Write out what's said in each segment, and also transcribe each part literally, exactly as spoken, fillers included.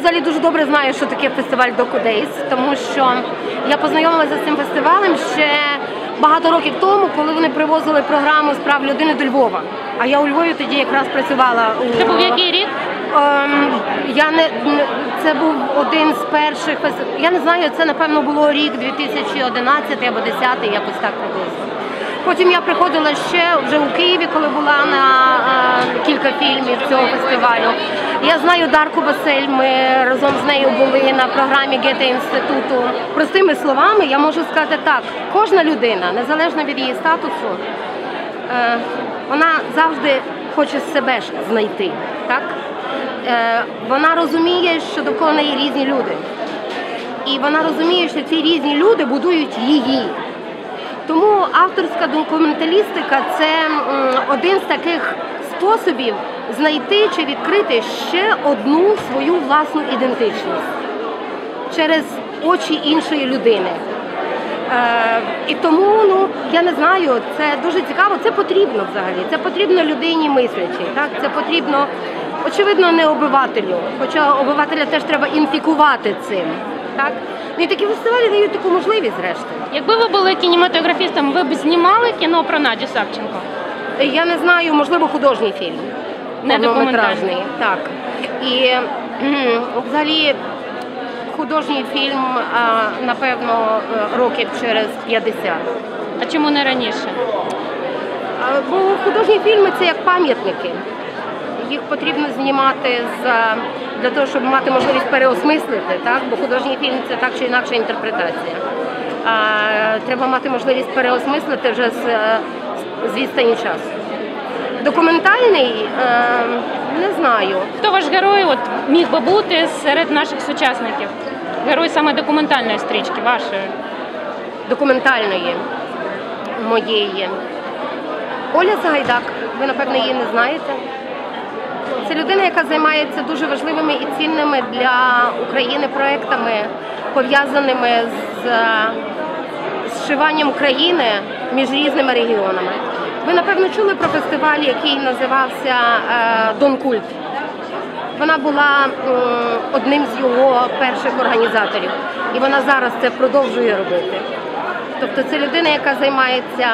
взагалі дуже добре знаю, що таке фестиваль Docu Days, тому що я познайомилася з цим фестивалем ще багато років тому, коли вони привозили програму з прав людини до Львова. А я у Львові тоді якраз працювала. Це був який рік? Ем, я не, це був один з перших, я не знаю, це напевно було рік дві тисячі одинадцятий або десятий, якось так приблизно. Потім я приходила ще вже у Києві, коли була на е, кілька фільмів цього фестивалю. Я знаю Дарку Басель, ми разом з нею були на програмі Гете-інституту. Простими словами, я можу сказати так, кожна людина, незалежно від її статусу, е, вона завжди хоче себе ж знайти, так? Е, вона розуміє, що довкола неї різні люди. І вона розуміє, що ці різні люди будують її. Тому авторська документалістика – це один з таких способів знайти чи відкрити ще одну свою власну ідентичність через очі іншої людини. Е, і тому, ну, я не знаю, це дуже цікаво, це потрібно взагалі, це потрібно людині мислячій, так? Це потрібно, очевидно, не обивателю, хоча обивателя теж треба інфікувати цим, так? Ну і такі фестивалі дають таку можливість, зрештою. Якби ви були кінематографістом, ви б знімали кіно про Надю Савченко? Я не знаю, можливо, художній фільм. Не документальний. Так. І взагалі художній фільм, напевно, років через п'ятдесят. А чому не раніше? Бо художні фільми – це як пам'ятники. Їх потрібно знімати для того, щоб мати можливість переосмислити, так? Бо художній фільм – це так чи інакша інтерпретація. А, треба мати можливість переосмислити вже з, з відстані часу. Документальний е, – не знаю. Хто ваш герой от, міг би бути серед наших сучасників? Герой саме документальної стрічки, вашої? Документальної, моєї. Оля Сагайдак, ви, напевно, її не знаєте. Це людина, яка займається дуже важливими і цінними для України проектами, пов'язаними з зшиванням країни між різними регіонами. Ви, напевно, чули про фестиваль, який називався «Донкульт». Вона була одним з його перших організаторів, і вона зараз це продовжує робити. Тобто це людина, яка займається,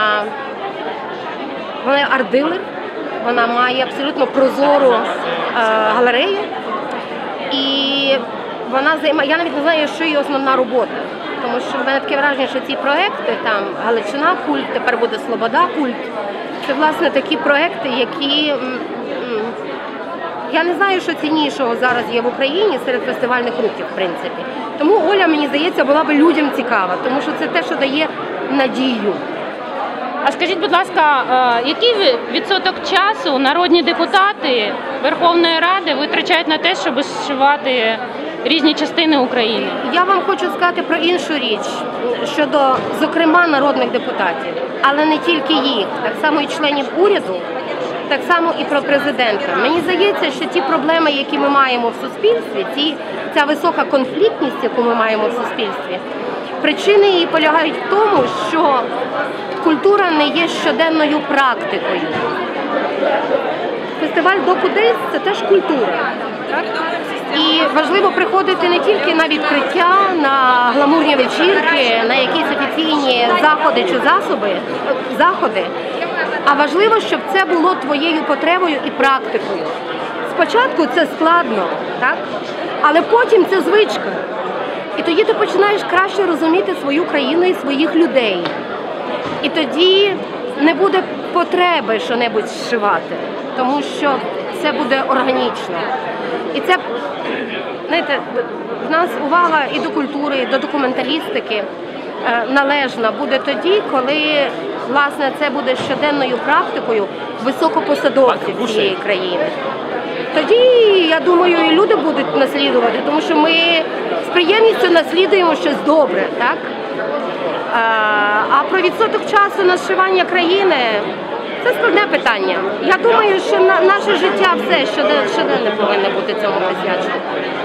вона є арт-дилер, вона має абсолютно прозору галерею, і вона займає, я навіть не знаю, що її основна робота. Тому що в мене таке враження, що ці проекти, там Галичина культ, тепер буде Слобода культ, це, власне, такі проекти, які, я не знаю, що ціннішого зараз є в Україні серед фестивальних рухів, в принципі. Тому Оля, мені здається, була би людям цікава, тому що це те, що дає надію. А скажіть, будь ласка, який відсоток часу народні депутати Верховної Ради витрачають на те, щоб зшивати різні частини України? Я вам хочу сказати про іншу річ, щодо, зокрема, народних депутатів, але не тільки їх, так само і членів уряду, так само і про президента. Мені здається, що ті проблеми, які ми маємо в суспільстві, ті, ця висока конфліктність, яку ми маємо в суспільстві, причини її полягають в тому, що культура не є щоденною практикою. Фестиваль Docu Days – це теж культура. Так? І важливо приходити не тільки на відкриття, на гламурні вечірки, на якісь офіційні заходи чи засоби, заходи, а важливо, щоб це було твоєю потребою і практикою. Спочатку це складно, так? Але потім це звичка. І тоді ти починаєш краще розуміти свою країну і своїх людей. І тоді не буде потреби що-небудь зшивати, тому що це буде органічно. І це, знаєте, в нас увага і до культури, і до документалістики належна буде тоді, коли, власне, це буде щоденною практикою високопосадовців цієї країни. Тоді, я думаю, і люди будуть наслідувати, тому що ми з приємністю наслідуємо щось добре, так? А про відсоток часу на зшивання країни – це складне питання. Я думаю, що наше життя все щоденно повинно бути цьому присвячено.